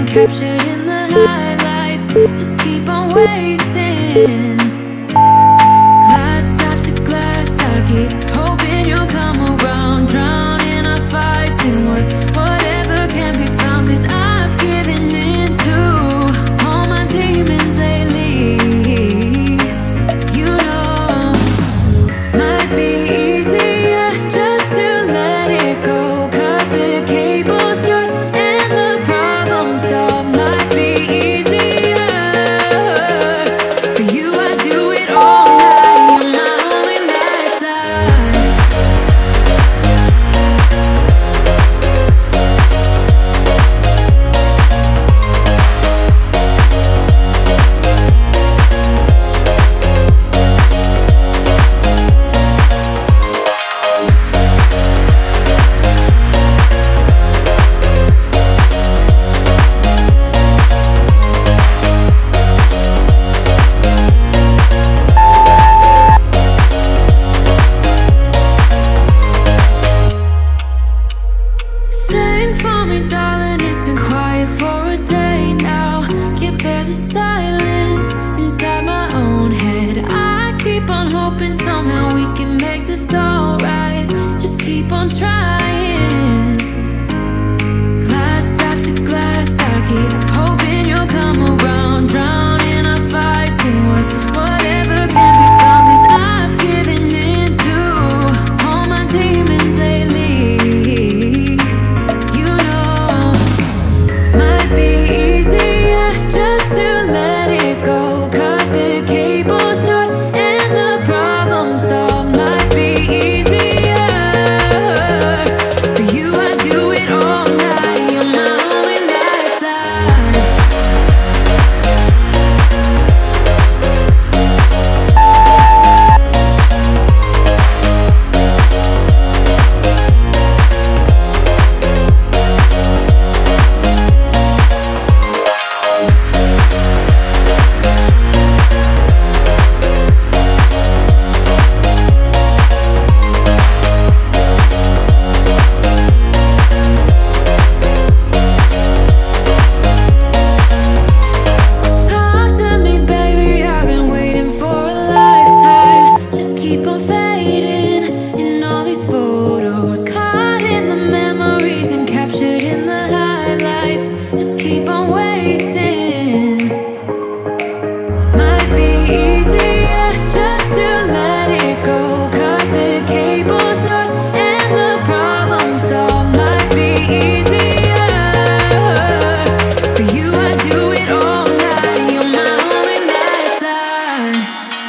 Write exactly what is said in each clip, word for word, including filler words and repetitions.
captured in the highlights. Just keep on wasting. Glass after glass, I keep hoping you'll come around. Drowning our fights in what, whatever can be found. Cause I've given in to all my demons lately. You know, might be easier just to let it go. Cut the cable short and the problem solved. Might be easier for you. I do it all night. You're my only lifeline. Sing for me, darling, it's been quiet for a day now. Can't bear the silence inside my own head. I keep on hoping somehow we can make this alright. Just keep on trying. Glass after glass, I keep hoping you'll come around. Drowning our fights in what, whatever can be found. Cause I've given in to all my demons lately. You know, might be easier just to let it go. Cut the cable short and the problem solved. Might be easier for you. I do it all night. You're my only lifeline. Talk to me, baby, I've been waiting for a lifetime. Just keep on fading in all these photos. Caught in the memories and captured in the highlights. Just keep on wasting. Might be easier just to let it go. Cut the cable short and the problem solved. Might be easier for you. I do it all night. You're my only lifeline.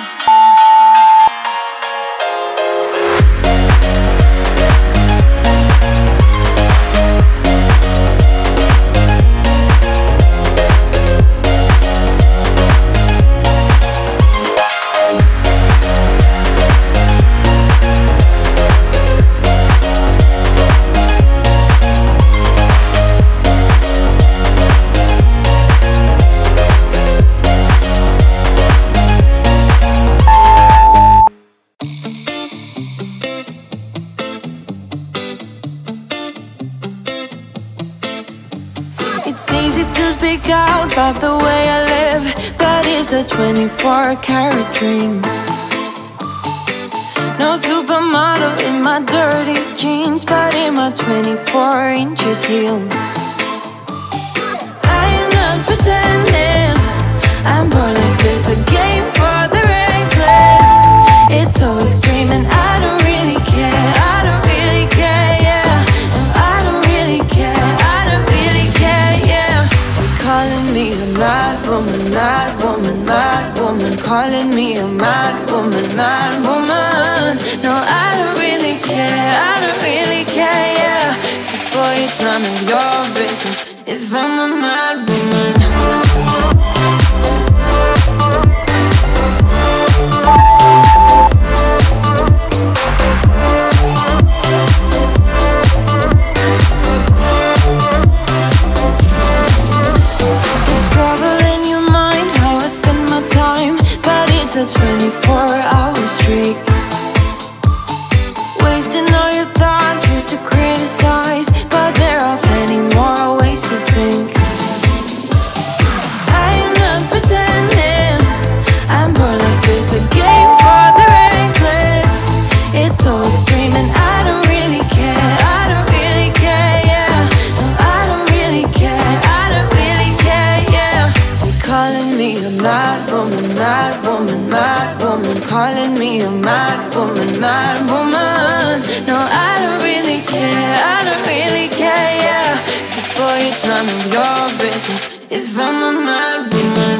It's easy to speak out about the way I live, but it's a twenty-four karat dream. No supermodel in my dirty jeans, but in my twenty-four inches heels. I am not pretending I'm born like this, a game for the reckless. It's so extreme and I don't really care. I don't really care, yeah. No, I don't really care. I don't really care, yeah. They're calling me a mad woman, mad woman, mad woman. Calling me a mad woman, mad woman. No, I don't really care. I don't really care, yeah. 'Cause boy, it's none of your business if I'm a mad woman. It's trouble in your mind how I spend my time, but it's a twenty-four hour streak. Wasting all your thoughts just to criticize, but there are plenty more ways to think. mad woman, mad woman, mad woman, calling me a mad woman, mad woman. No, I don't really care, I don't really care, yeah. Just boy, it's none of your business if I'm a mad woman.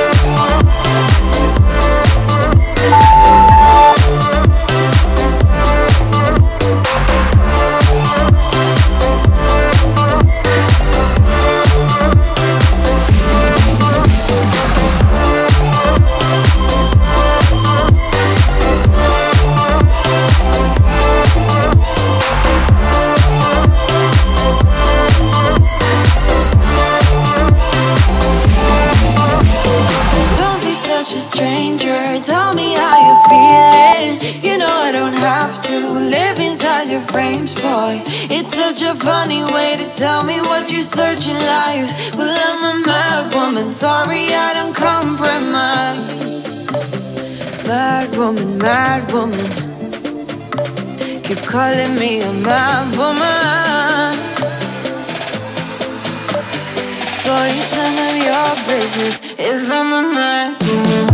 Frames, boy, it's such a funny way to tell me what you search in life. Well, I'm a mad woman, sorry I don't compromise. Mad woman, mad woman, keep calling me a mad woman. Boy, it's none of your business if I'm a mad woman.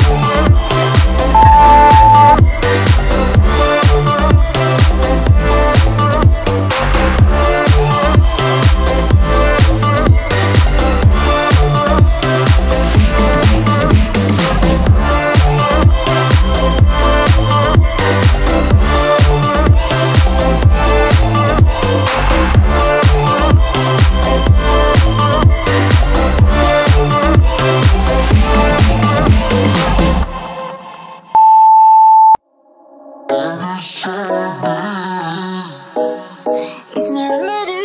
It's not ready,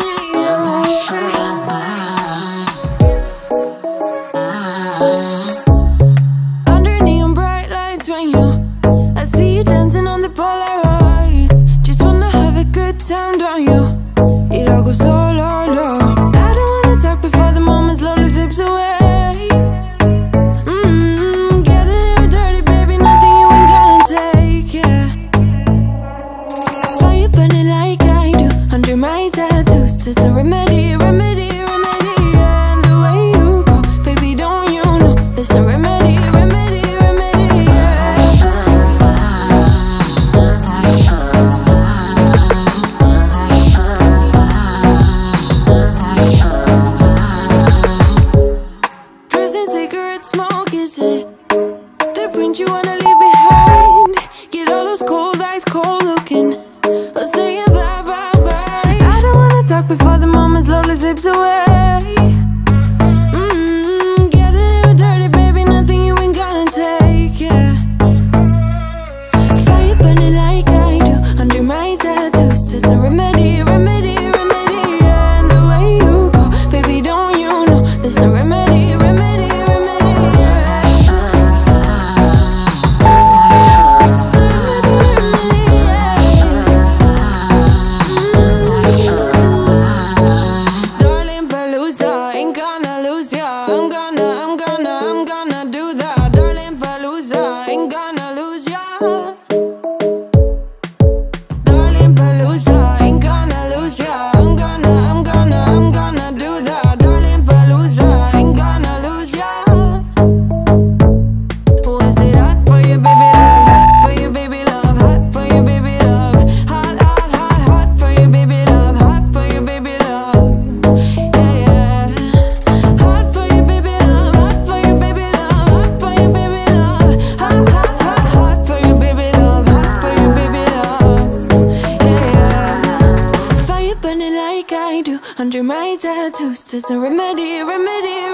under neon bright lights when you I see you dancing on the Polaroids. Just wanna have a good time, don't you? It all goes low, low, low. I don't wanna talk before the moment slowly slips away. My tattoos, just a remedy, remedy, remedy, yeah. And the way you go, baby, don't you know there's a remedy, remedy, remedy, yeah. Dressed in cigarette smoke, is it the print you wanna leave behind? Get all those cold eyes cold looking, or saying bye bye. Talk before the moment slowly slips away. Mm-hmm. Get a little dirty, baby, nothing you ain't gonna take, yeah. Fire burning like I do under my tattoos, just a remedy, remedy, remedy, yeah. And the way you go, baby, don't you know there's a remedy, remedy, remedy, yeah. Remedy, remedy, yeah. Mm-hmm. Under my tattoos, just a remedy, remedy,